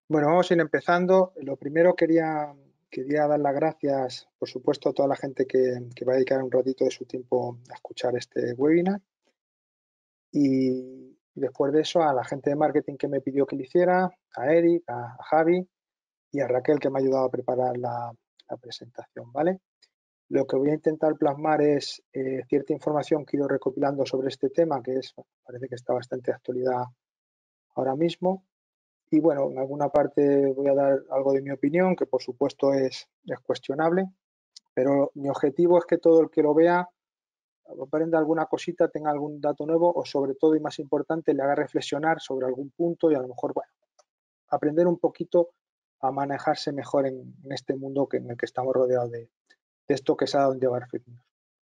Bueno, vamos a ir empezando. Lo primero quería dar las gracias, por supuesto, a toda la gente que va a dedicar un ratito de su tiempo a escuchar este webinar. Y después de eso, a la gente de marketing que me pidió que lo hiciera, a Eric, a Javi y a Raquel, que me ha ayudado a preparar la presentación, ¿vale? Lo que voy a intentar plasmar es cierta información que he ido recopilando sobre este tema, parece que está bastante de actualidad ahora mismo. Y bueno, en alguna parte voy a dar algo de mi opinión, que por supuesto es cuestionable, pero mi objetivo es que todo el que lo vea aprenda alguna cosita, tenga algún dato nuevo o sobre todo y más importante le haga reflexionar sobre algún punto y a lo mejor, bueno, aprender un poquito a manejarse mejor en este mundo en el que estamos rodeados de esto que se ha dado en llevar fake news.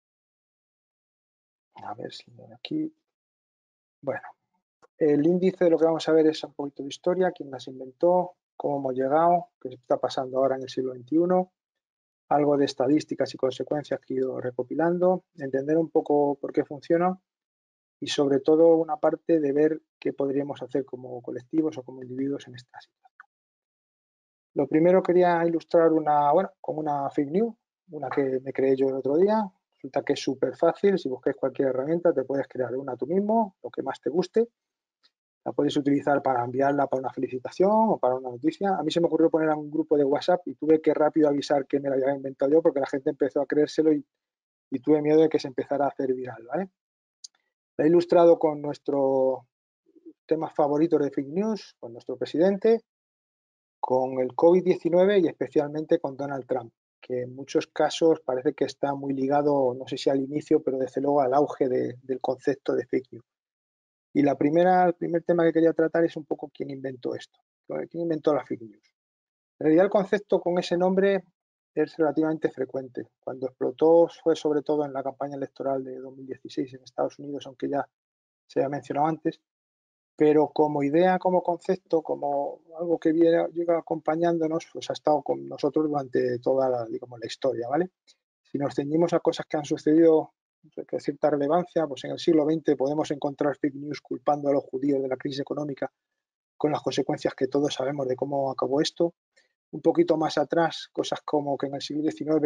A ver si aquí. Bueno, el índice de lo que vamos a ver es un poquito de historia, quién las inventó, cómo hemos llegado, qué está pasando ahora en el siglo XXI, algo de estadísticas y consecuencias que he ido recopilando, entender un poco por qué funciona y sobre todo una parte de ver qué podríamos hacer como colectivos o como individuos en esta situación. Lo primero quería ilustrar con una fake news, una que me creé yo el otro día. Resulta que es súper fácil, si buscáis cualquier herramienta te puedes crear una tú mismo, lo que más te guste. La puedes utilizar para enviarla para una felicitación o para una noticia. A mí se me ocurrió poner a un grupo de WhatsApp y tuve que rápido avisar que me la había inventado yo porque la gente empezó a creérselo y tuve miedo de que se empezara a hacer viral, ¿vale? La he ilustrado con nuestro tema favorito de fake news, con nuestro presidente, con el COVID-19 y especialmente con Donald Trump, que en muchos casos parece que está muy ligado, no sé si al inicio, pero desde luego al auge del concepto de fake news. Y el primer tema que quería tratar es un poco quién inventó esto, quién inventó la fake news. En realidad el concepto con ese nombre es relativamente frecuente. Cuando explotó fue sobre todo en la campaña electoral de 2016 en Estados Unidos, aunque ya se había mencionado antes, pero como idea, como concepto, como algo que llega acompañándonos, pues ha estado con nosotros durante toda la historia, ¿vale? Si nos ceñimos a cosas que han sucedido de cierta relevancia, pues en el siglo XX podemos encontrar fake news culpando a los judíos de la crisis económica con las consecuencias que todos sabemos de cómo acabó esto. Un poquito más atrás, cosas como que en el siglo XIX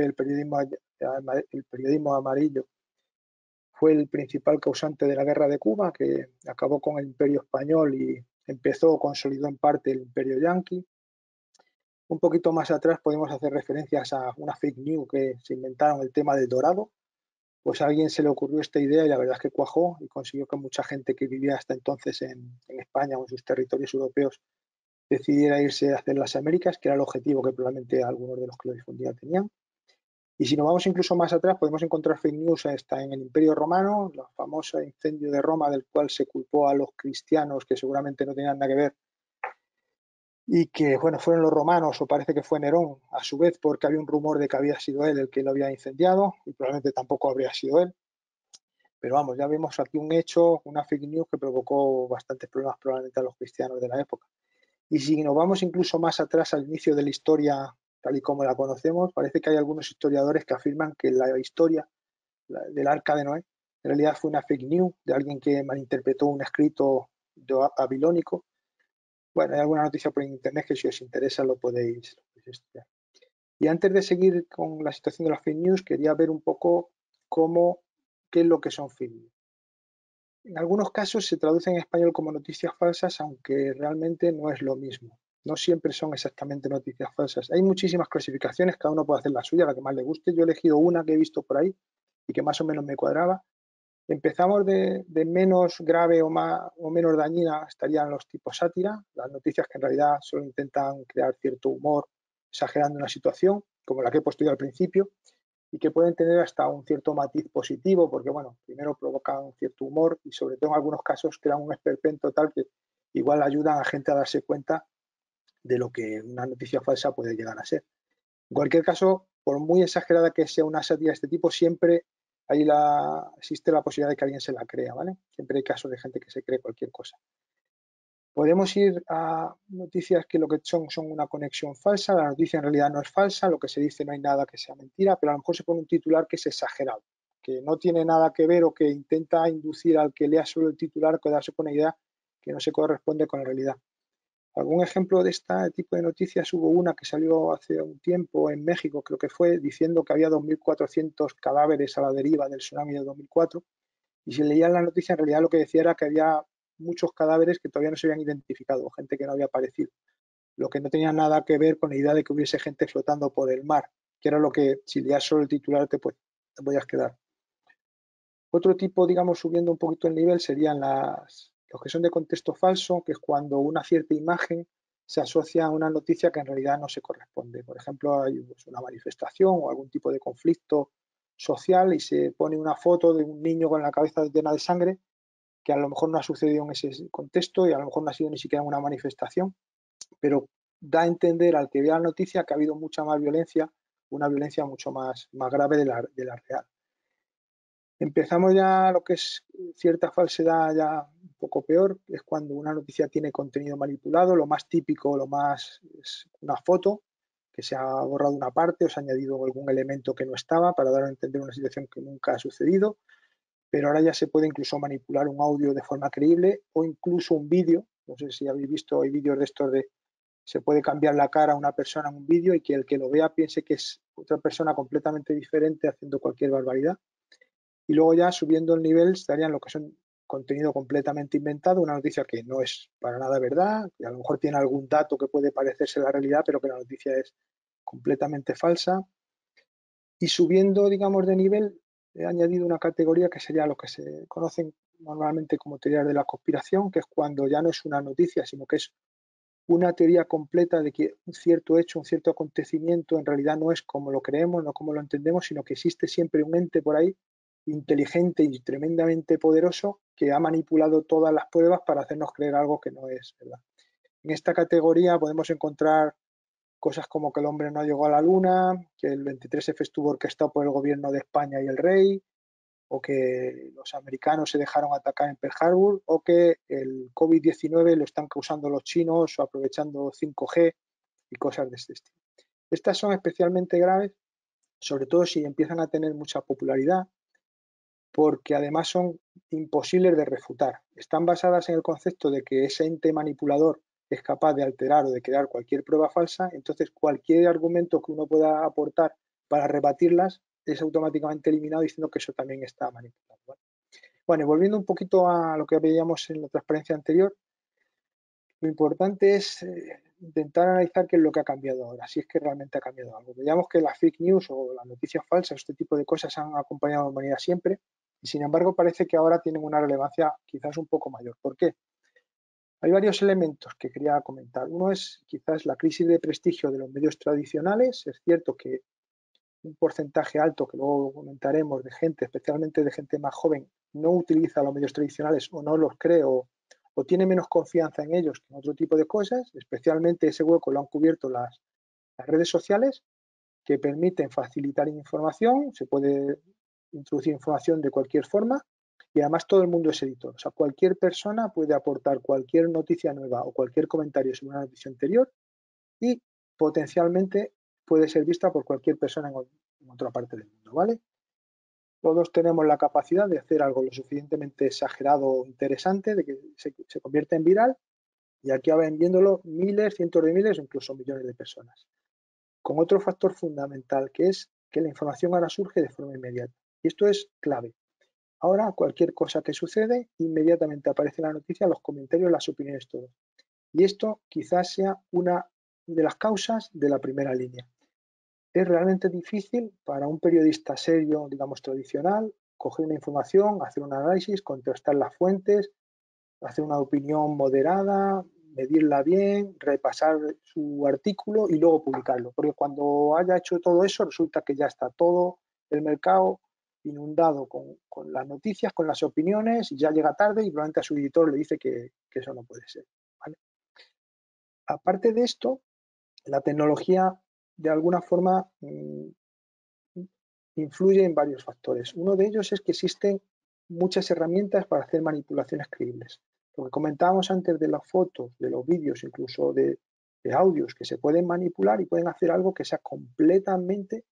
el periodismo amarillo fue el principal causante de la guerra de Cuba, que acabó con el imperio español y empezó o consolidó en parte el imperio yanqui. Un poquito más atrás podemos hacer referencias a una fake news que se inventaron el tema del dorado. Pues a alguien se le ocurrió esta idea y la verdad es que cuajó y consiguió que mucha gente que vivía hasta entonces en España o en sus territorios europeos decidiera irse a hacer las Américas, que era el objetivo que probablemente algunos de los que lo difundían tenían. Y si nos vamos incluso más atrás, podemos encontrar fake news hasta en el Imperio Romano, el famoso incendio de Roma del cual se culpó a los cristianos que seguramente no tenían nada que ver y que, bueno, fueron los romanos o parece que fue Nerón, a su vez porque había un rumor de que había sido él el que lo había incendiado y probablemente tampoco habría sido él. Pero vamos, ya vemos aquí un hecho, una fake news que provocó bastantes problemas probablemente a los cristianos de la época. Y si nos vamos incluso más atrás al inicio de la historia tal y como la conocemos, parece que hay algunos historiadores que afirman que la historia del Arca de Noé en realidad fue una fake news de alguien que malinterpretó un escrito babilónico. Bueno, hay alguna noticia por internet que si os interesa lo podéis estudiar. Y antes de seguir con la situación de las fake news, quería ver un poco qué es lo que son fake news. En algunos casos se traduce en español como noticias falsas, aunque realmente no es lo mismo. No siempre son exactamente noticias falsas. Hay muchísimas clasificaciones, cada uno puede hacer la suya, la que más le guste. Yo he elegido una que he visto por ahí y que más o menos me cuadraba. Empezamos de menos grave o menos dañina, estarían los tipos sátira, las noticias que en realidad solo intentan crear cierto humor, exagerando una situación, como la que he puesto yo al principio, y que pueden tener hasta un cierto matiz positivo, porque bueno, primero provocan cierto humor y sobre todo en algunos casos crean un esperpento tal que igual ayudan a gente a darse cuenta de lo que una noticia falsa puede llegar a ser. En cualquier caso, por muy exagerada que sea una sátira de este tipo, siempre existe la posibilidad de que alguien se la crea, ¿vale? Siempre hay casos de gente que se cree cualquier cosa. Podemos ir a noticias que lo que son una conexión falsa, la noticia en realidad no es falsa, lo que se dice no hay nada que sea mentira, pero a lo mejor se pone un titular que es exagerado, que no tiene nada que ver o que intenta inducir al que lea solo el titular a quedarse con una idea que no se corresponde con la realidad. Algún ejemplo de este tipo de noticias, hubo una que salió hace un tiempo en México, creo que fue, diciendo que había 2.400 cadáveres a la deriva del tsunami de 2004, y si leían la noticia, en realidad lo que decía era que había muchos cadáveres que todavía no se habían identificado, gente que no había aparecido, lo que no tenía nada que ver con la idea de que hubiese gente flotando por el mar, que era lo que, si leías solo el titular, te podías quedar. Otro tipo, digamos, subiendo un poquito el nivel, serían los que son de contexto falso, que es cuando una cierta imagen se asocia a una noticia que en realidad no se corresponde. Por ejemplo, hay una manifestación o algún tipo de conflicto social y se pone una foto de un niño con la cabeza llena de sangre, que a lo mejor no ha sucedido en ese contexto y a lo mejor no ha sido ni siquiera una manifestación, pero da a entender al que vea la noticia que ha habido mucha más violencia, una violencia mucho más grave de la real. Empezamos ya lo que es cierta falsedad ya un poco peor, es cuando una noticia tiene contenido manipulado. Lo más típico, lo más es una foto que se ha borrado una parte o se ha añadido algún elemento que no estaba para dar a entender una situación que nunca ha sucedido, pero ahora ya se puede incluso manipular un audio de forma creíble o incluso un vídeo. No sé si habéis visto, hay vídeos de estos de se puede cambiar la cara a una persona en un vídeo y que el que lo vea piense que es otra persona completamente diferente haciendo cualquier barbaridad. Y luego ya subiendo el nivel estarían lo que son contenido completamente inventado, una noticia que no es para nada verdad, que a lo mejor tiene algún dato que puede parecerse la realidad, pero que la noticia es completamente falsa. Y subiendo, digamos, de nivel, he añadido una categoría que sería lo que se conocen normalmente como teorías de la conspiración, que es cuando ya no es una noticia, sino que es una teoría completa de que un cierto hecho, un cierto acontecimiento en realidad no es como lo creemos, no como lo entendemos, sino que existe siempre un ente por ahí inteligente y tremendamente poderoso que ha manipulado todas las pruebas para hacernos creer algo que no es verdad. En esta categoría podemos encontrar cosas como que el hombre no llegó a la luna, que el 23F estuvo orquestado por el gobierno de España y el rey, o que los americanos se dejaron atacar en Pearl Harbor, o que el COVID-19 lo están causando los chinos o aprovechando 5G y cosas de este estilo. Estas son especialmente graves, sobre todo si empiezan a tener mucha popularidad, porque además son imposibles de refutar. Están basadas en el concepto de que ese ente manipulador es capaz de alterar o de crear cualquier prueba falsa, entonces cualquier argumento que uno pueda aportar para rebatirlas es automáticamente eliminado diciendo que eso también está manipulado. Bueno, y volviendo un poquito a lo que veíamos en la transparencia anterior, lo importante es intentar analizar qué es lo que ha cambiado ahora, si es que realmente ha cambiado algo. Veíamos que las fake news o las noticias falsas, este tipo de cosas han acompañado a la humanidad siempre, y sin embargo parece que ahora tienen una relevancia quizás un poco mayor. ¿Por qué? Hay varios elementos que quería comentar. Uno es quizás la crisis de prestigio de los medios tradicionales. Es cierto que un porcentaje alto, que luego comentaremos, de gente, especialmente de gente más joven, no utiliza los medios tradicionales o no los cree o tiene menos confianza en ellos que en otro tipo de cosas. Especialmente ese hueco lo han cubierto las redes sociales, que permiten facilitar información, se puede introducir información de cualquier forma y además todo el mundo es editor. O sea, cualquier persona puede aportar cualquier noticia nueva o cualquier comentario sobre una noticia anterior y potencialmente puede ser vista por cualquier persona en otra parte del mundo, ¿vale? Todos tenemos la capacidad de hacer algo lo suficientemente exagerado o interesante, de que se convierta en viral y aquí van viéndolo miles, cientos de miles o incluso millones de personas. Con otro factor fundamental, que es que la información ahora surge de forma inmediata. Y esto es clave. Ahora cualquier cosa que sucede, inmediatamente aparece en la noticia, los comentarios, las opiniones, todo. Y esto quizás sea una de las causas de la primera línea. Es realmente difícil para un periodista serio, digamos tradicional, coger una información, hacer un análisis, contrastar las fuentes, hacer una opinión moderada, medirla bien, repasar su artículo y luego publicarlo. Porque cuando haya hecho todo eso, resulta que ya está todo el mercado inundado con las noticias, con las opiniones, y ya llega tarde y probablemente a su editor le dice que eso no puede ser. ¿Vale? Aparte de esto, la tecnología de alguna forma influye en varios factores. Uno de ellos es que existen muchas herramientas para hacer manipulaciones creíbles. Lo que comentábamos antes de las fotos, de los vídeos, incluso de audios que se pueden manipular y pueden hacer algo que sea completamente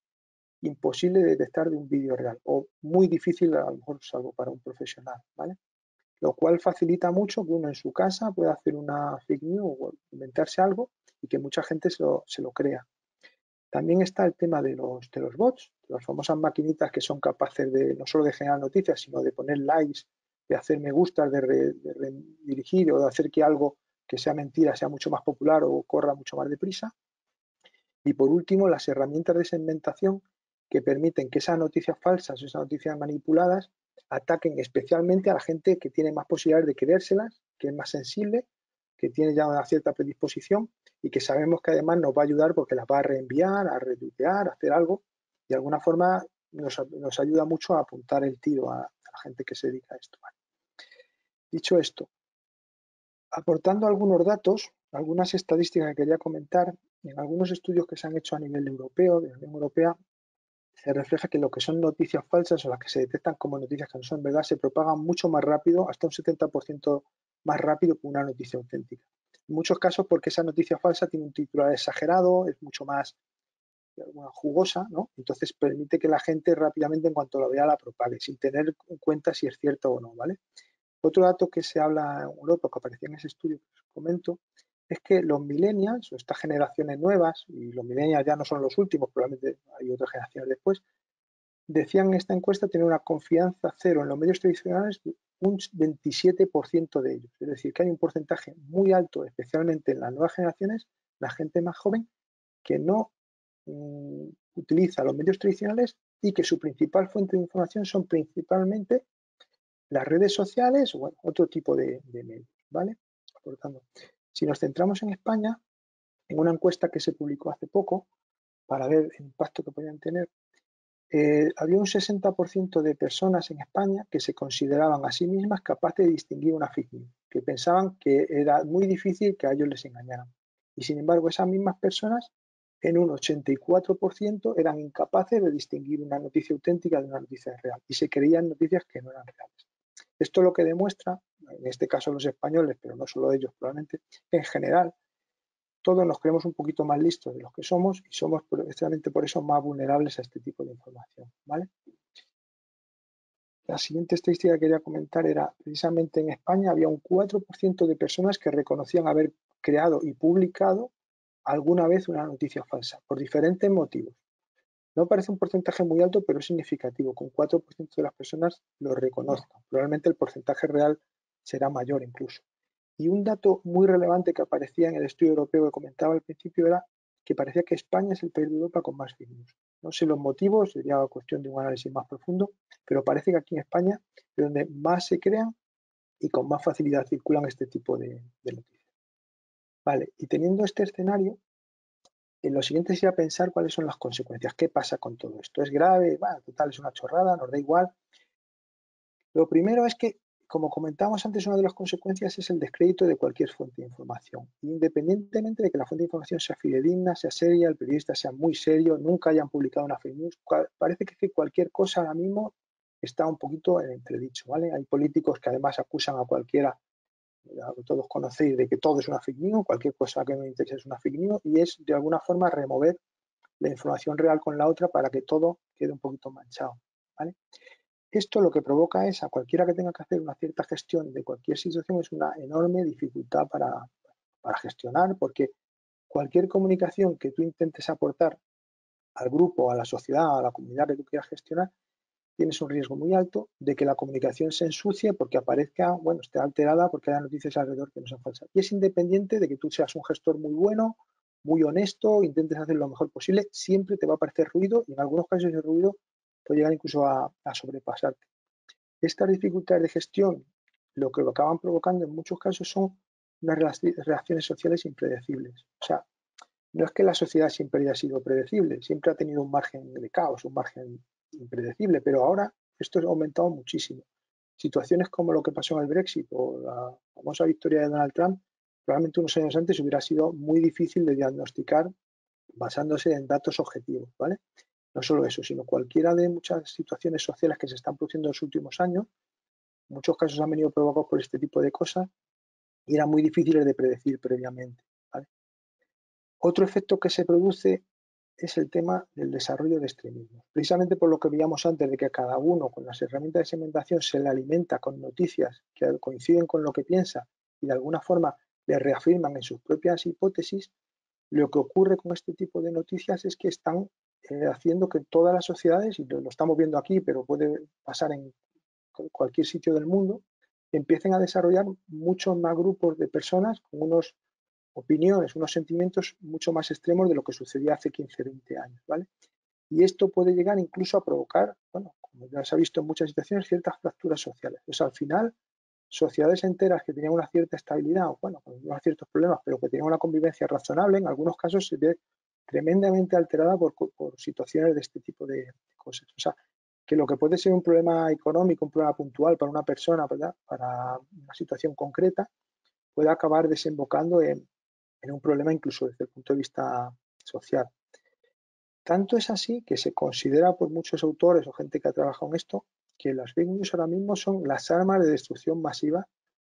imposible de detectar de un vídeo real o muy difícil a lo mejor salvo para un profesional, ¿vale? lo cual facilita mucho que uno en su casa pueda hacer una fake news o inventarse algo y que mucha gente se lo crea. También está el tema de los bots, de las famosas maquinitas que son capaces de no solo de generar noticias, sino de poner likes, de hacer me gustas, de redirigir o de hacer que algo que sea mentira sea mucho más popular o corra mucho más deprisa. Y por último, las herramientas de segmentación que permiten que esas noticias falsas o esas noticias manipuladas ataquen especialmente a la gente que tiene más posibilidades de creérselas, que es más sensible, que tiene ya una cierta predisposición y que sabemos que además nos va a ayudar porque las va a reenviar, a retuitear, a hacer algo. Y de alguna forma nos ayuda mucho a apuntar el tiro a la gente que se dedica a esto. Dicho esto, aportando algunos datos, algunas estadísticas que quería comentar, en algunos estudios que se han hecho a nivel europeo, de la Unión Europea, se refleja que lo que son noticias falsas o las que se detectan como noticias que no son verdad se propagan mucho más rápido, hasta un 70% más rápido que una noticia auténtica. En muchos casos porque esa noticia falsa tiene un titular exagerado, es mucho más jugosa, ¿no? Entonces permite que la gente rápidamente en cuanto lo vea la propague, sin tener en cuenta si es cierto o no, ¿vale? Otro dato que se habla en Europa, que aparecía en ese estudio que os comento, es que los millennials, o estas generaciones nuevas, y los millennials ya no son los últimos, probablemente hay otras generaciones después, decían en esta encuesta tener una confianza cero en los medios tradicionales, un 27% de ellos. Es decir, que hay un porcentaje muy alto, especialmente en las nuevas generaciones, la gente más joven, que no utiliza los medios tradicionales y que su principal fuente de información son principalmente las redes sociales o bueno, otro tipo de medios, ¿vale? Por tanto, si nos centramos en España, en una encuesta que se publicó hace poco para ver el impacto que podían tener, había un 60% de personas en España que se consideraban a sí mismas capaces de distinguir una fake news, que pensaban que era muy difícil que a ellos les engañaran. Y sin embargo, esas mismas personas, en un 84%, eran incapaces de distinguir una noticia auténtica de una noticia real y se creían noticias que no eran reales. Esto lo que demuestra, en este caso los españoles, pero no solo ellos probablemente, en general, todos nos creemos un poquito más listos de los que somos y somos precisamente por eso más vulnerables a este tipo de información, ¿vale? La siguiente estadística que quería comentar era, precisamente en España había un 4% de personas que reconocían haber creado y publicado alguna vez una noticia falsa, por diferentes motivos. No parece un porcentaje muy alto, pero es significativo, con 4% de las personas lo reconozcan. Probablemente el porcentaje real será mayor incluso. Y un dato muy relevante que aparecía en el estudio europeo que comentaba al principio era que parecía que España es el país de Europa con más fake news. No sé los motivos, sería cuestión de un análisis más profundo, pero parece que aquí en España es donde más se crean y con más facilidad circulan este tipo de noticias. Vale, y teniendo este escenario, lo siguiente sería pensar cuáles son las consecuencias, qué pasa con todo esto. ¿Es grave? Bueno, total, es una chorrada, nos da igual. Lo primero es que, como comentábamos antes, una de las consecuencias es el descrédito de cualquier fuente de información. Independientemente de que la fuente de información sea fidedigna, sea seria, el periodista sea muy serio, nunca hayan publicado una fake news, parece que cualquier cosa ahora mismo está un poquito en entredicho, ¿vale? Hay políticos que además acusan a cualquiera, todos conocéis, de que todo es una fake news, cualquier cosa que no interese es una fake news, y es de alguna forma remover la información real con la otra para que todo quede un poquito manchado, ¿vale? Esto lo que provoca es a cualquiera que tenga que hacer una cierta gestión de cualquier situación es una enorme dificultad para gestionar, porque cualquier comunicación que tú intentes aportar al grupo, a la sociedad, a la comunidad que tú quieras gestionar, tienes un riesgo muy alto de que la comunicación se ensucie porque aparezca, bueno, esté alterada porque haya noticias alrededor que no sean falsas. Y es independiente de que tú seas un gestor muy bueno, muy honesto, intentes hacer lo mejor posible, siempre te va a aparecer ruido y en algunos casos ese ruido puede llegar incluso a sobrepasarte. Estas dificultades de gestión lo que lo acaban provocando en muchos casos son unas reacciones sociales impredecibles. O sea, no es que la sociedad siempre haya sido predecible, siempre ha tenido un margen de caos, un margen impredecible, pero ahora esto ha aumentado muchísimo. Situaciones como lo que pasó en el Brexit o la famosa victoria de Donald Trump, probablemente unos años antes hubiera sido muy difícil de diagnosticar basándose en datos objetivos, ¿vale? No solo eso, sino cualquiera de muchas situaciones sociales que se están produciendo en los últimos años, en muchos casos han venido provocados por este tipo de cosas y eran muy difíciles de predecir previamente, ¿vale? Otro efecto que se produce es el tema del desarrollo de extremismos. Precisamente por lo que veíamos antes de que cada uno con las herramientas de segmentación se le alimenta con noticias que coinciden con lo que piensa y de alguna forma le reafirman en sus propias hipótesis, lo que ocurre con este tipo de noticias es que están haciendo que todas las sociedades, y lo estamos viendo aquí, pero puede pasar en cualquier sitio del mundo, empiecen a desarrollar muchos más grupos de personas con unos opiniones, unos sentimientos mucho más extremos de lo que sucedía hace 15, 20 años, ¿vale? Y esto puede llegar incluso a provocar, bueno, como ya se ha visto en muchas situaciones, ciertas fracturas sociales. Pues al final, sociedades enteras que tenían una cierta estabilidad, o bueno, con unos ciertos problemas, pero que tenían una convivencia razonable, en algunos casos se ve tremendamente alterada por situaciones de este tipo de cosas. O sea, que lo que puede ser un problema económico, un problema puntual para una persona, ¿verdad?, para una situación concreta, puede acabar desembocando en un problema incluso desde el punto de vista social. Tanto es así que se considera por muchos autores o gente que ha trabajado en esto que las fake news ahora mismo son las armas de destrucción masiva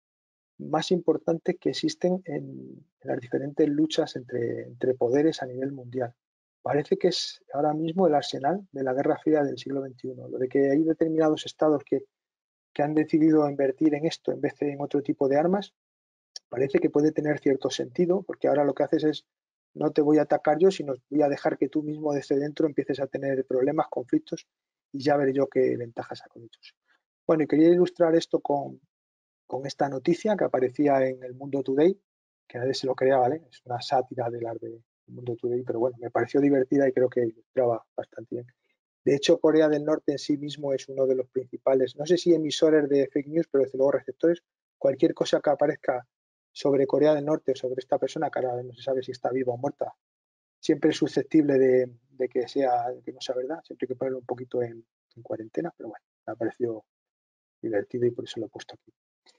más importantes que existen en las diferentes luchas entre poderes a nivel mundial. Parece que es ahora mismo el arsenal de la Guerra Fría del siglo XXI, lo de que hay determinados estados que han decidido invertir en esto en vez de en otro tipo de armas. Parece que puede tener cierto sentido, porque ahora lo que haces es, no te voy a atacar yo, sino voy a dejar que tú mismo desde dentro empieces a tener problemas, conflictos, y ya veré yo qué ventajas saco de ellos. Bueno, y quería ilustrar esto con esta noticia que aparecía en el Mundo Today, que nadie se lo crea, ¿vale? Es una sátira del Mundo Today, pero bueno, me pareció divertida y creo que ilustraba bastante bien. De hecho, Corea del Norte en sí mismo es uno de los principales, no sé si emisores de fake news, pero desde luego receptores. Cualquier cosa que aparezca sobre Corea del Norte o sobre esta persona, que ahora no se sabe si está viva o muerta, siempre es susceptible de que no sea verdad. Siempre hay que ponerlo un poquito en cuarentena, pero bueno, me ha parecido divertido y por eso lo he puesto aquí.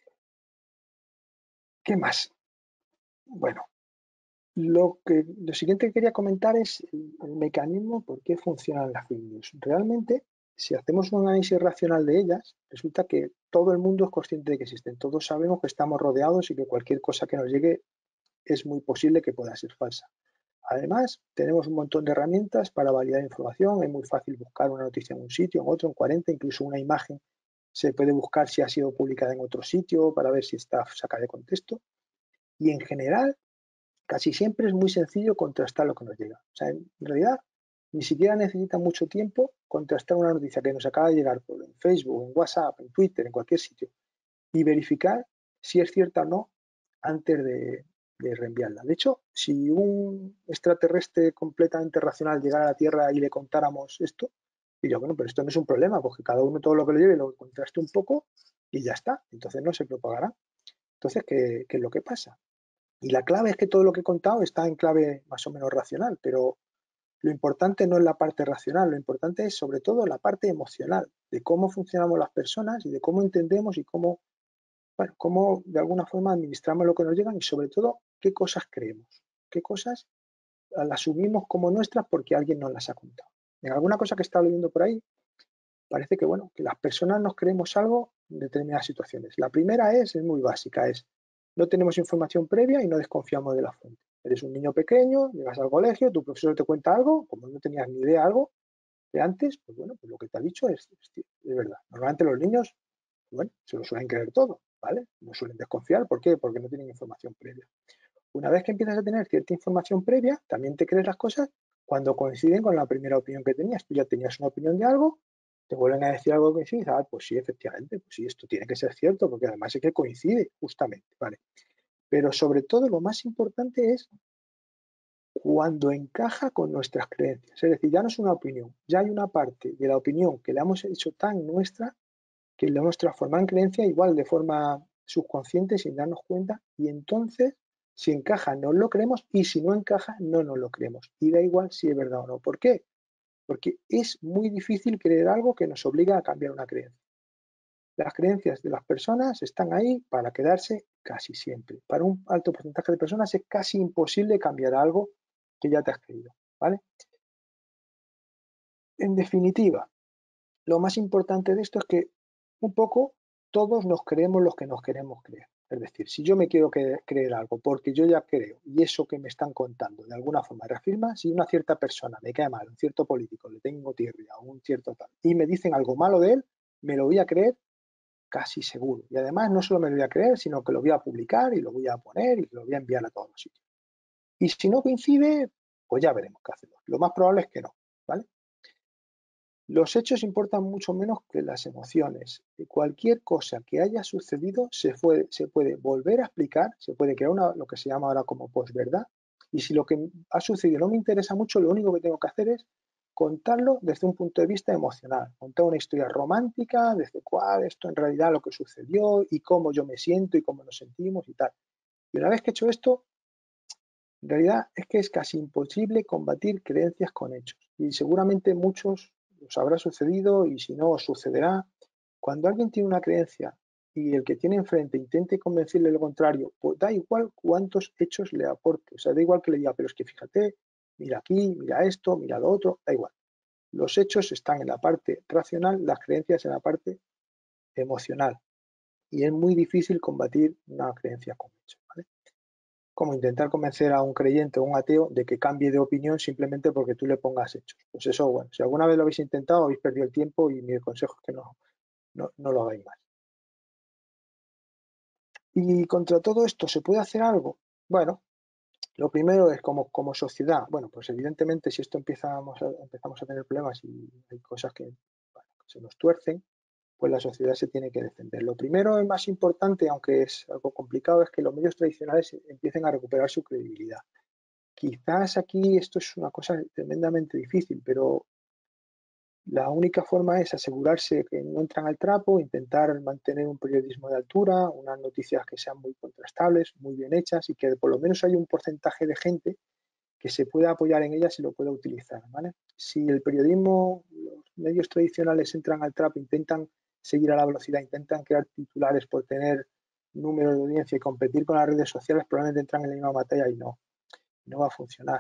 ¿Qué más? Bueno, lo siguiente que quería comentar es el mecanismo por qué funcionan las fake news. Realmente, si hacemos un análisis racional de ellas, resulta que todo el mundo es consciente de que existen. Todos sabemos que estamos rodeados y que cualquier cosa que nos llegue es muy posible que pueda ser falsa. Además, tenemos un montón de herramientas para validar información. Es muy fácil buscar una noticia en un sitio, en otro, en 40, incluso una imagen se puede buscar si ha sido publicada en otro sitio para ver si está sacada de contexto. Y en general, casi siempre es muy sencillo contrastar lo que nos llega. O sea, en realidad, ni siquiera necesita mucho tiempo contrastar una noticia que nos acaba de llegar por en Facebook, en WhatsApp, en Twitter, en cualquier sitio, y verificar si es cierta o no antes de reenviarla. De hecho, si un extraterrestre completamente racional llegara a la Tierra y le contáramos esto, diría, bueno, pero esto no es un problema, porque cada uno todo lo que le lleve lo contraste un poco y ya está. Entonces no se propagará. Entonces, ¿qué es lo que pasa? Y la clave es que todo lo que he contado está en clave más o menos racional, pero lo importante no es la parte racional, lo importante es sobre todo la parte emocional, de cómo funcionamos las personas y de cómo entendemos y cómo de alguna forma administramos lo que nos llegan y sobre todo qué cosas creemos, qué cosas las asumimos como nuestras porque alguien nos las ha contado. En alguna cosa que he estado leyendo por ahí, parece que, bueno, que las personas nos creemos algo en determinadas situaciones. La primera es muy básica, es no tenemos información previa y no desconfiamos de la fuente. Eres un niño pequeño, llegas al colegio, tu profesor te cuenta algo, como no tenías ni idea algo de antes, pues bueno, pues lo que te ha dicho es verdad. Normalmente los niños, bueno, se lo suelen creer todo, ¿vale? No suelen desconfiar, ¿por qué? Porque no tienen información previa. Una vez que empiezas a tener cierta información previa, también te crees las cosas cuando coinciden con la primera opinión que tenías. Tú ya tenías una opinión de algo, te vuelven a decir algo que sí, pues sí, efectivamente, pues sí, esto tiene que ser cierto, porque además es que coincide justamente, ¿vale? Pero sobre todo lo más importante es cuando encaja con nuestras creencias. Es decir, ya no es una opinión, ya hay una parte de la opinión que la hemos hecho tan nuestra que la hemos transformado en creencia igual de forma subconsciente sin darnos cuenta y entonces si encaja nos lo creemos y si no encaja no nos lo creemos y da igual si es verdad o no. ¿Por qué? Porque es muy difícil creer algo que nos obliga a cambiar una creencia. Las creencias de las personas están ahí para quedarse casi siempre. Para un alto porcentaje de personas es casi imposible cambiar algo que ya te has creído, ¿vale? En definitiva, lo más importante de esto es que un poco todos nos creemos lo que nos queremos creer. Es decir, si yo me quiero creer algo porque yo ya creo y eso que me están contando de alguna forma reafirma, si una cierta persona me cae mal, un cierto político, le tengo tirria o un cierto tal, y me dicen algo malo de él, me lo voy a creer casi seguro. Y además no solo me lo voy a creer, sino que lo voy a publicar y lo voy a poner y lo voy a enviar a todos los sitios. Y si no coincide, pues ya veremos qué hacemos. Lo más probable es que no, ¿vale? Los hechos importan mucho menos que las emociones. Cualquier cosa que haya sucedido se puede volver a explicar, se puede crear lo que se llama ahora como posverdad. Y si lo que ha sucedido no me interesa mucho, lo único que tengo que hacer es contarlo desde un punto de vista emocional. Contar una historia romántica, desde cuál esto en realidad lo que sucedió y cómo yo me siento y cómo nos sentimos y tal. Y una vez que he hecho esto, en realidad es que es casi imposible combatir creencias con hechos. Y seguramente muchos os habrá sucedido y si no os sucederá. Cuando alguien tiene una creencia y el que tiene enfrente intente convencerle lo contrario, pues da igual cuántos hechos le aporte. O sea, da igual que le diga, pero es que fíjate, mira aquí, mira esto, mira lo otro, da igual. Los hechos están en la parte racional, las creencias en la parte emocional. Y es muy difícil combatir una creencia con hechos, ¿vale? Como intentar convencer a un creyente o un ateo de que cambie de opinión simplemente porque tú le pongas hechos. Pues eso, bueno, si alguna vez lo habéis intentado, habéis perdido el tiempo y mi consejo es que no lo hagáis más. Y contra todo esto, ¿se puede hacer algo? Bueno, lo primero es como sociedad. Bueno, pues evidentemente si esto empezamos a tener problemas y hay cosas bueno, que se nos tuercen, pues la sociedad se tiene que defender. Lo primero y más importante, aunque es algo complicado, es que los medios tradicionales empiecen a recuperar su credibilidad. Quizás aquí esto es una cosa tremendamente difícil, pero la única forma es asegurarse que no entran al trapo, intentar mantener un periodismo de altura, unas noticias que sean muy contrastables, muy bien hechas y que por lo menos haya un porcentaje de gente que se pueda apoyar en ellas y lo pueda utilizar, ¿vale? Si el periodismo, los medios tradicionales entran al trapo, intentan seguir a la velocidad, intentan crear titulares por tener número de audiencia y competir con las redes sociales, probablemente entran en la misma batalla y no va a funcionar.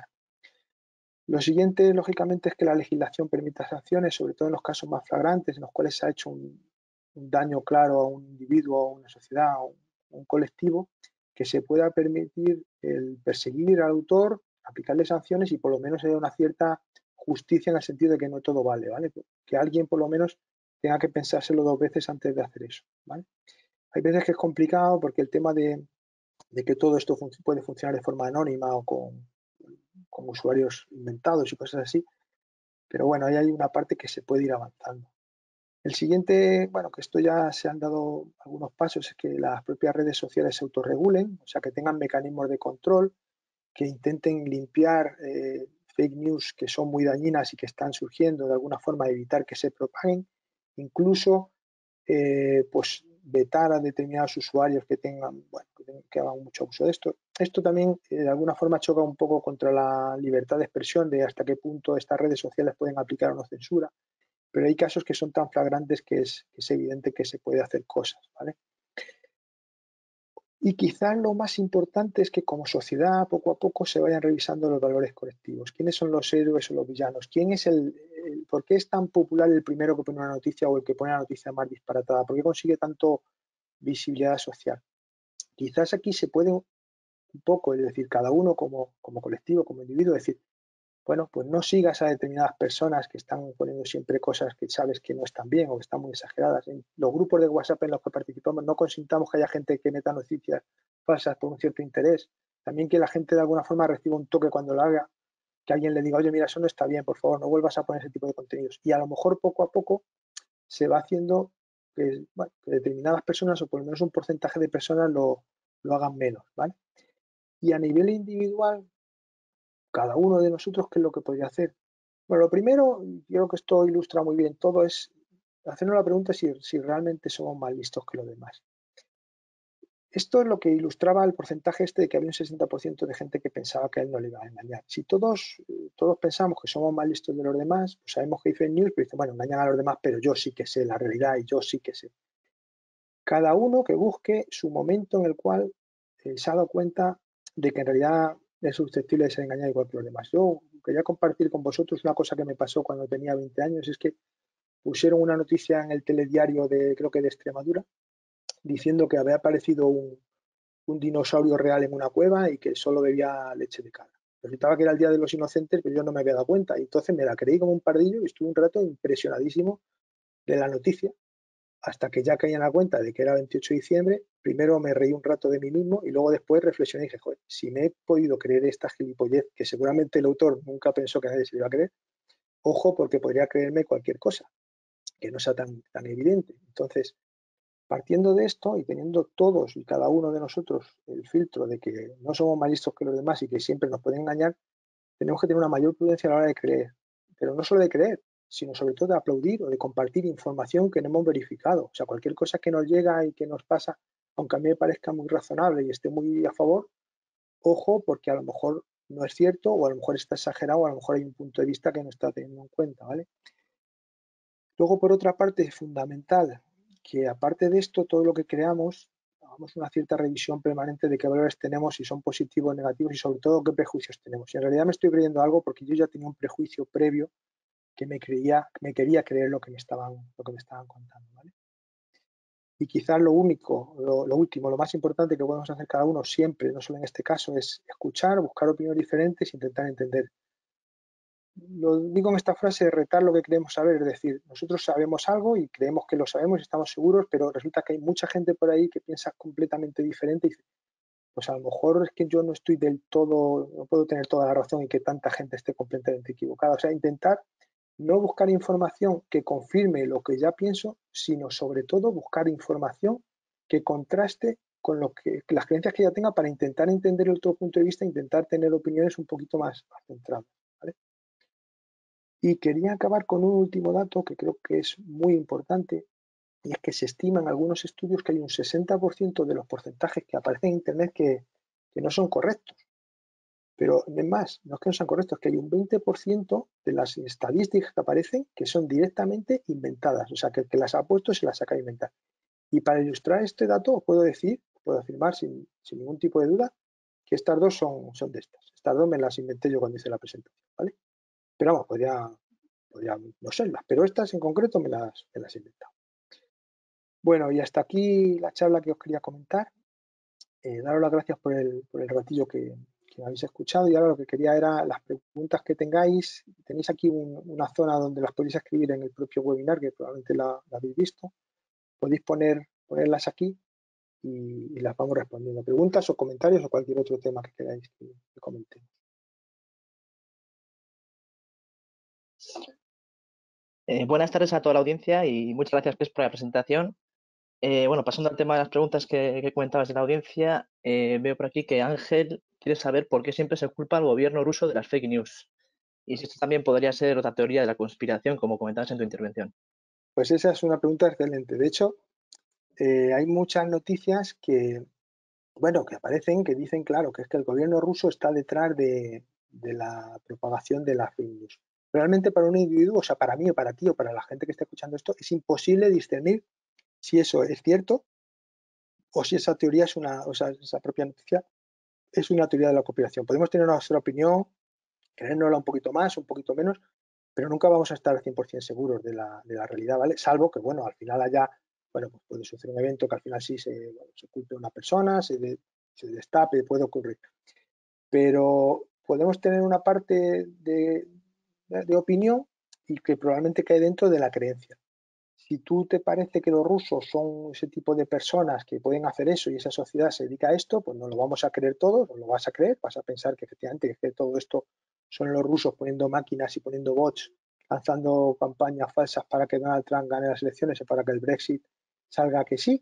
Lo siguiente, lógicamente, es que la legislación permita sanciones, sobre todo en los casos más flagrantes, en los cuales se ha hecho un daño claro a un individuo, a una sociedad, a un colectivo, que se pueda permitir el perseguir al autor, aplicarle sanciones y por lo menos haya una cierta justicia en el sentido de que no todo vale, ¿vale? Que alguien por lo menos tenga que pensárselo dos veces antes de hacer eso, ¿vale? Hay veces que es complicado porque el tema de que todo esto puede funcionar de forma anónima o con usuarios inventados y cosas así, pero bueno, ahí hay una parte que se puede ir avanzando. El siguiente, bueno, que esto ya se han dado algunos pasos, es que las propias redes sociales se autorregulen, o sea, que tengan mecanismos de control, que intenten limpiar fake news que son muy dañinas y que están surgiendo, de alguna forma evitar que se propaguen, incluso pues vetar a determinados usuarios que tengan, bueno, que hagan mucho uso de esto. Esto también de alguna forma choca un poco contra la libertad de expresión, de hasta qué punto estas redes sociales pueden aplicar o no censura, pero hay casos que son tan flagrantes que es evidente que se puede hacer cosas, ¿vale? Y quizás lo más importante es que como sociedad poco a poco se vayan revisando los valores colectivos. ¿Quiénes son los héroes o los villanos? ¿Quién es por qué es tan popular el primero que pone una noticia o el que pone la noticia más disparatada? ¿Por qué consigue tanto visibilidad social? Quizás aquí se puede un poco, es decir, cada uno como colectivo, como individuo, decir, bueno, pues no sigas a determinadas personas que están poniendo siempre cosas que sabes que no están bien o que están muy exageradas. En los grupos de WhatsApp en los que participamos no consintamos que haya gente que meta noticias falsas por un cierto interés. También que la gente de alguna forma reciba un toque cuando lo haga, que alguien le diga, oye, mira, eso no está bien, por favor, no vuelvas a poner ese tipo de contenidos. Y a lo mejor poco a poco se va haciendo que, bueno, que determinadas personas o por lo menos un porcentaje de personas lo hagan menos, ¿vale? Y a nivel individual, cada uno de nosotros, ¿qué es lo que podría hacer? Bueno, lo primero, y creo que esto ilustra muy bien todo, es hacernos la pregunta si realmente somos más listos que los demás. Esto es lo que ilustraba el porcentaje este de que había un 60% de gente que pensaba que a él no le iba a engañar. Si todos pensamos que somos más listos de los demás, pues sabemos que hay fake news, pero dicen, bueno, engañan a los demás, pero yo sí que sé la realidad y yo sí que sé. Cada uno que busque su momento en el cual se ha dado cuenta de que en realidad es susceptible de ser engañado igual que los demás. Yo quería compartir con vosotros una cosa que me pasó cuando tenía 20 años, es que pusieron una noticia en el telediario creo que de Extremadura, diciendo que había aparecido un dinosaurio real en una cueva y que solo bebía leche de cabra. Resultaba que era el Día de los Inocentes, pero yo no me había dado cuenta. Y entonces me la creí como un pardillo y estuve un rato impresionadísimo de la noticia, hasta que ya caí en la cuenta de que era 28 de diciembre. Primero me reí un rato de mí mismo y luego después reflexioné y dije, joder, si me he podido creer esta gilipollez, que seguramente el autor nunca pensó que nadie se iba a creer, ojo, porque podría creerme cualquier cosa que no sea tan evidente. Entonces, partiendo de esto y teniendo todos y cada uno de nosotros el filtro de que no somos más listos que los demás y que siempre nos pueden engañar, tenemos que tener una mayor prudencia a la hora de creer. Pero no solo de creer, sino sobre todo de aplaudir o de compartir información que no hemos verificado. O sea, cualquier cosa que nos llega y que nos pasa, aunque a mí me parezca muy razonable y esté muy a favor, ojo, porque a lo mejor no es cierto, o a lo mejor está exagerado, o a lo mejor hay un punto de vista que no está teniendo en cuenta, ¿vale? Luego, por otra parte, es fundamental que, aparte de esto, todo lo que creamos, hagamos una cierta revisión permanente de qué valores tenemos, si son positivos o negativos, y sobre todo qué prejuicios tenemos. Y en realidad me estoy creyendo algo porque yo ya tenía un prejuicio previo que me quería creer lo que me estaban contando, ¿vale? Y quizás lo único, lo último, lo más importante que podemos hacer cada uno siempre, no solo en este caso, es escuchar, buscar opiniones diferentes e intentar entender. Lo digo en esta frase de retar lo que queremos saber, es decir, nosotros sabemos algo y creemos que lo sabemos y estamos seguros, pero resulta que hay mucha gente por ahí que piensa completamente diferente y dice, pues a lo mejor es que yo no estoy del todo, no puedo tener toda la razón y que tanta gente esté completamente equivocada. O sea, intentar no buscar información que confirme lo que ya pienso, sino sobre todo buscar información que contraste con las creencias que ya tenga para intentar entender el otro punto de vista, intentar tener opiniones un poquito más centradas, ¿vale? Y quería acabar con un último dato que creo que es muy importante, y es que se estima en algunos estudios que hay un 60% de los porcentajes que aparecen en Internet que no son correctos. Pero es más, no es que no sean correctos, es que hay un 20% de las estadísticas que aparecen que son directamente inventadas, o sea, que el que las ha puesto se las saca a inventar. Y para ilustrar este dato, puedo decir, puedo afirmar sin ningún tipo de duda, que estas dos son de estas. Estas dos me las inventé yo cuando hice la presentación, ¿vale? Pero vamos, podría no serlas, pero estas en concreto me las he inventado. Bueno, y hasta aquí la charla que os quería comentar. Daros las gracias por el ratillo que me habéis escuchado, y ahora lo que quería era las preguntas que tengáis. Tenéis aquí una zona donde las podéis escribir en el propio webinar, que probablemente la habéis visto. Podéis ponerlas aquí y las vamos respondiendo. Preguntas o comentarios o cualquier otro tema que queráis que comentemos. Buenas tardes a toda la audiencia y muchas gracias, Pes, por la presentación. Bueno, pasando al tema de las preguntas que comentabas de la audiencia, veo por aquí que Ángel quiere saber por qué siempre se culpa al gobierno ruso de las fake news. Y si esto también podría ser otra teoría de la conspiración, como comentabas en tu intervención. Pues esa es una pregunta excelente. De hecho, hay muchas noticias que aparecen, que dicen, claro, que es que el gobierno ruso está detrás de la propagación de las fake news. Realmente para un individuo, o sea, para mí o para ti o para la gente que está escuchando esto, es imposible discernir si eso es cierto o si esa teoría es esa propia noticia es una teoría de la conspiración. Podemos tener nuestra opinión, creérnosla un poquito más, un poquito menos, pero nunca vamos a estar 100% seguros de la realidad, ¿vale? Salvo que, bueno, al final pues puede suceder un evento que al final sí se oculte una persona, se destape, puede ocurrir. Pero podemos tener una parte de opinión y que probablemente cae dentro de la creencia. Si tú te parece que los rusos son ese tipo de personas que pueden hacer eso y esa sociedad se dedica a esto, pues no lo vamos a creer todos, no lo vas a creer, vas a pensar que efectivamente que todo esto son los rusos poniendo máquinas y poniendo bots, lanzando campañas falsas para que Donald Trump gane las elecciones y para que el Brexit salga que sí.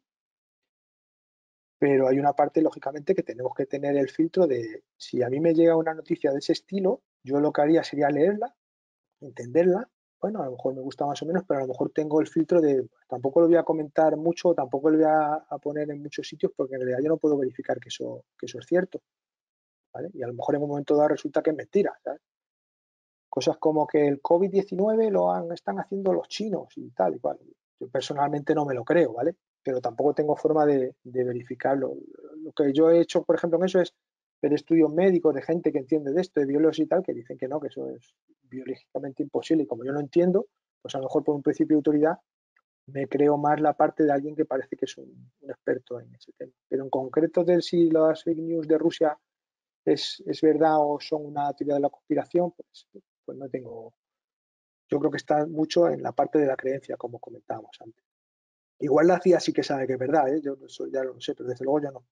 Pero hay una parte, lógicamente, que tenemos que tener el filtro de si a mí me llega una noticia de ese estilo, yo lo que haría sería leerla, entenderla. Bueno, a lo mejor me gusta más o menos, pero a lo mejor tengo el filtro de tampoco lo voy a comentar mucho, tampoco lo voy a poner en muchos sitios porque en realidad yo no puedo verificar que eso es cierto, ¿vale? Y a lo mejor en un momento dado resulta que es mentira, ¿sabes? Cosas como que el COVID-19 están haciendo los chinos y tal y cual. Yo personalmente no me lo creo, ¿vale? Pero tampoco tengo forma de verificarlo. Lo que yo he hecho, por ejemplo, en eso es ver estudios médicos de gente que entiende de esto, de biólogos y tal, que dicen que no, que eso es biológicamente imposible. Y como yo no entiendo, pues a lo mejor por un principio de autoridad me creo más la parte de alguien que parece que es un experto en ese tema. Pero en concreto de si las fake news de Rusia es verdad o son una teoría de la conspiración, pues no tengo. Yo creo que está mucho en la parte de la creencia, como comentábamos antes. Igual la CIA sí que sabe que es verdad, ¿eh? Yo eso ya lo sé, pero desde luego yo no.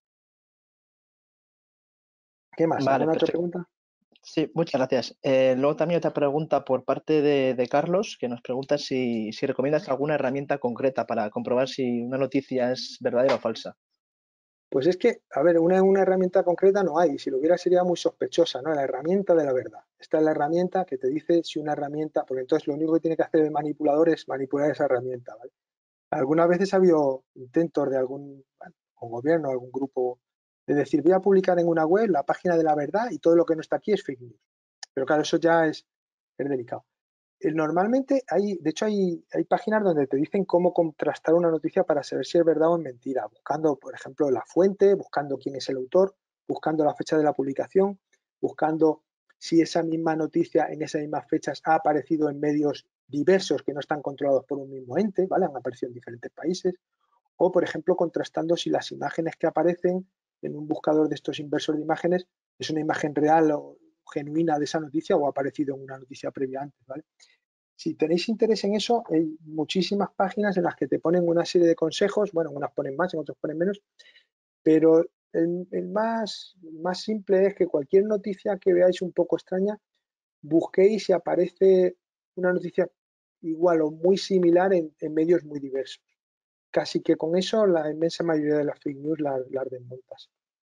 ¿Qué más? Vale, ¿Alguna otra perfecto. pregunta? Sí, muchas gracias. Luego también otra pregunta por parte de Carlos, que nos pregunta si recomiendas alguna herramienta concreta para comprobar si una noticia es verdadera o falsa. Pues es que, a ver, una herramienta concreta no hay. Si lo hubiera sería muy sospechosa, ¿no? La herramienta de la verdad. Esta es la herramienta que te dice si una herramienta, porque entonces lo único que tiene que hacer el manipulador es manipular esa herramienta, ¿vale? Algunas veces ha habido intentos de algún bueno, gobierno, algún grupo, de decir, voy a publicar en una web la página de la verdad y todo lo que no está aquí es fake news. Pero claro, eso ya es delicado. Normalmente de hecho hay páginas donde te dicen cómo contrastar una noticia para saber si es verdad o es mentira, buscando, por ejemplo, la fuente, buscando quién es el autor, buscando la fecha de la publicación, buscando si esa misma noticia en esas mismas fechas ha aparecido en medios diversos que no están controlados por un mismo ente, ¿vale? Han aparecido en diferentes países, o, por ejemplo, contrastando si las imágenes que aparecen en un buscador de estos inversores de imágenes es una imagen real o genuina de esa noticia o ha aparecido en una noticia previa antes, ¿vale? Si tenéis interés en eso, hay muchísimas páginas en las que te ponen una serie de consejos, bueno, unas ponen más, en otras ponen menos, pero el más simple es que cualquier noticia que veáis un poco extraña, busquéis si aparece una noticia igual o muy similar en medios muy diversos. Casi que con eso la inmensa mayoría de las fake news las desmontas.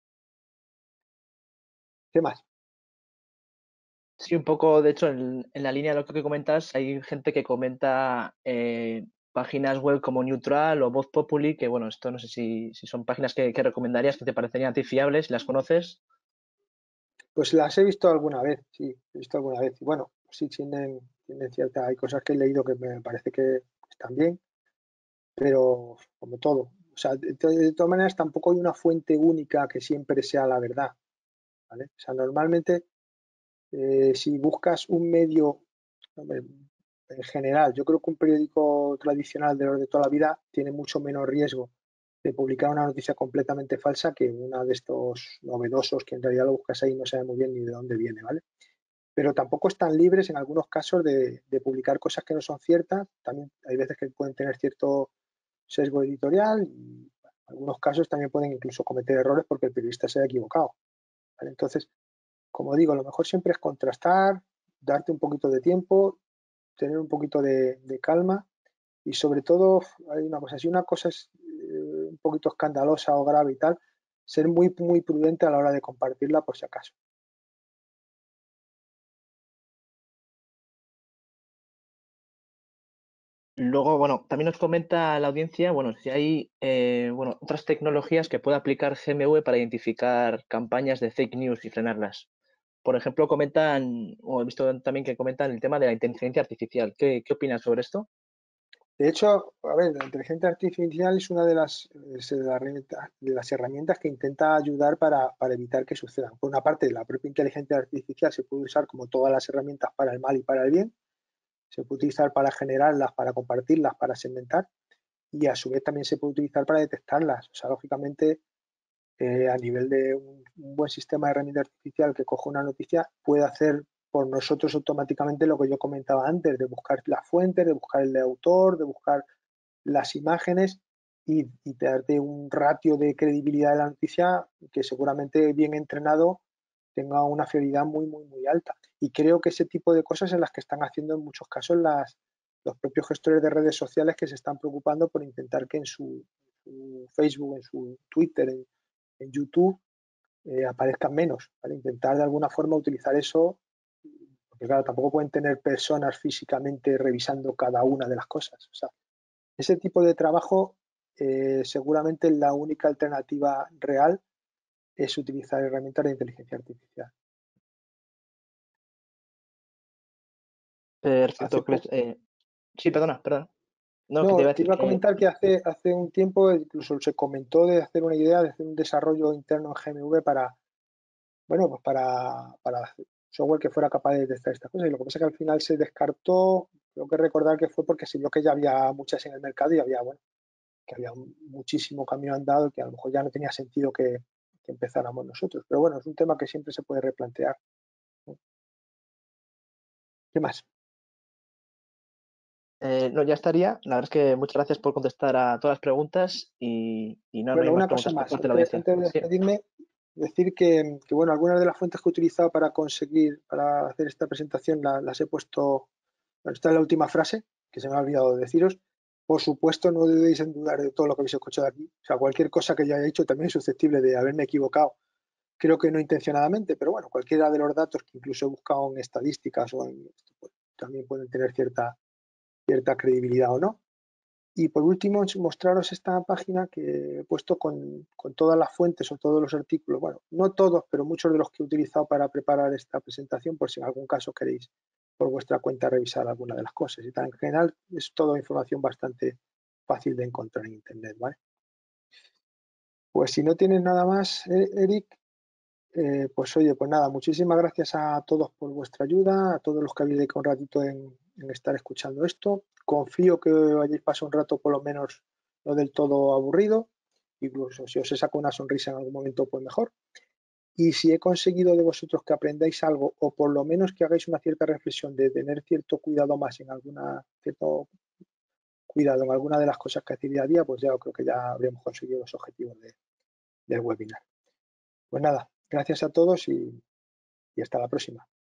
¿Qué más? Sí, un poco, de hecho, en la línea de lo que comentas, hay gente que comenta páginas web como Neutral o Voz Populi, que bueno, esto no sé si son páginas que recomendarías, que te parecerían a ti fiables, si las conoces. Pues las he visto alguna vez, sí, he visto alguna vez. Y bueno, sí tienen cierta, hay cosas que he leído que me parece que están bien, pero como todo. O sea, de todas maneras tampoco hay una fuente única que siempre sea la verdad, ¿vale? O sea, normalmente si buscas un medio, hombre, en general, yo creo que un periódico tradicional de los de toda la vida tiene mucho menos riesgo de publicar una noticia completamente falsa que una de estos novedosos que en realidad lo buscas ahí y no sabes muy bien ni de dónde viene, ¿vale? Pero tampoco están libres en algunos casos de publicar cosas que no son ciertas. También hay veces que pueden tener cierto sesgo editorial y en algunos casos también pueden incluso cometer errores porque el periodista se ha equivocado, ¿vale? Entonces, como digo, lo mejor siempre es contrastar, darte un poquito de tiempo, tener un poquito de calma y sobre todo hay una cosa, si una cosa es un poquito escandalosa o grave y tal, ser muy, muy prudente a la hora de compartirla por si acaso. Luego, bueno, también nos comenta la audiencia, bueno, si hay bueno, otras tecnologías que pueda aplicar GMV para identificar campañas de fake news y frenarlas. Por ejemplo, comentan, o he visto también que comentan el tema de la inteligencia artificial. ¿Qué opinas sobre esto? De hecho, a ver, la inteligencia artificial es una de las herramientas que intenta ayudar para evitar que sucedan. Por una parte, la propia inteligencia artificial se puede usar como todas las herramientas para el mal y para el bien. Se puede utilizar para generarlas, para compartirlas, para segmentar y a su vez también se puede utilizar para detectarlas. O sea, lógicamente, a nivel de un buen sistema de herramienta artificial que coge una noticia, puede hacer por nosotros automáticamente lo que yo comentaba antes, de buscar las fuentes, de buscar el autor, de buscar las imágenes y darte un ratio de credibilidad de la noticia que seguramente bien entrenado tenga una fiabilidad muy, muy, muy alta. Y creo que ese tipo de cosas es las que están haciendo en muchos casos los propios gestores de redes sociales que se están preocupando por intentar que en su Facebook, en su Twitter, en YouTube, aparezcan menos, ¿vale? Intentar de alguna forma utilizar eso, porque claro, tampoco pueden tener personas físicamente revisando cada una de las cosas. O sea, ese tipo de trabajo, seguramente la única alternativa real es utilizar herramientas de inteligencia artificial. Hace Perfecto. poco, Sí, perdona. No, que te no, iba a te decir iba a que comentar que hace un tiempo incluso se comentó de hacer una idea de hacer un desarrollo interno en GMV para, bueno, pues para software que fuera capaz de detectar estas cosas. Y lo que pasa es que al final se descartó Creo que recordar que fue porque se vio que ya había muchas en el mercado y había, bueno, que había muchísimo camino andado y que a lo mejor ya no tenía sentido que empezáramos nosotros. Pero bueno, es un tema que siempre se puede replantear, ¿no? ¿Qué más? No, ya estaría. La verdad es que muchas gracias por contestar a todas las preguntas y no hay Bueno, más una cosa preguntas por más. parte de la audiencia. Antes de Sí. despedirme, decir que, bueno, algunas de las fuentes que he utilizado para hacer esta presentación las he puesto, bueno, está en la última frase, que se me ha olvidado de deciros. Por supuesto, no debéis en dudar de todo lo que habéis escuchado aquí. O sea, cualquier cosa que yo haya hecho también es susceptible de haberme equivocado. Creo que no intencionadamente, pero bueno, cualquiera de los datos que incluso he buscado en estadísticas o en esto, pues, también pueden tener cierta credibilidad o no. Y por último, mostraros esta página que he puesto con todas las fuentes o todos los artículos, bueno, no todos, pero muchos de los que he utilizado para preparar esta presentación, por si en algún caso queréis por vuestra cuenta revisar alguna de las cosas. Y tal, en general es toda información bastante fácil de encontrar en Internet, ¿vale? Pues si no tienes nada más, Eric, pues oye, pues nada, muchísimas gracias a todos por vuestra ayuda, a todos los que habéis dedicado un ratito en estar escuchando esto. Confío que hayáis pasado un rato por lo menos no del todo aburrido, incluso si os he sacado una sonrisa en algún momento, pues mejor. Y si he conseguido de vosotros que aprendáis algo o por lo menos que hagáis una cierta reflexión de tener cierto cuidado más cierto cuidado en alguna de las cosas que hacéis día a día, pues ya creo que ya habremos conseguido los objetivos del webinar. Pues nada, gracias a todos y hasta la próxima.